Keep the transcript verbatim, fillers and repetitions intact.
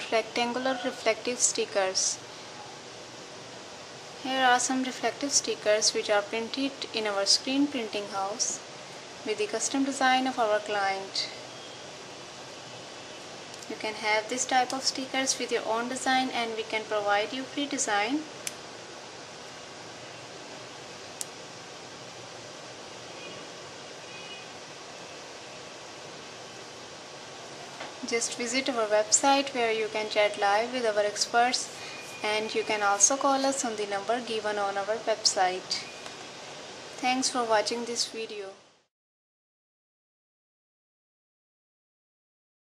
rectangular reflective stickers. Here are some reflective stickers which are printed in our screen printing house with the custom design of our client. You can have this type of stickers with your own design, and we can provide you free design. Just visit our website where you can chat live with our experts, and you can also call us on the number given on our website. Thanks for watching this video.